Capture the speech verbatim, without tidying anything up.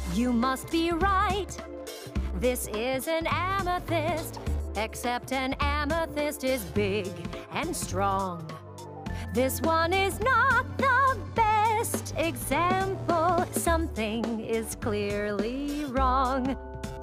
You must be right. This is an amethyst, except an amethyst is big and strong. This one is not the best example. Something is clearly wrong.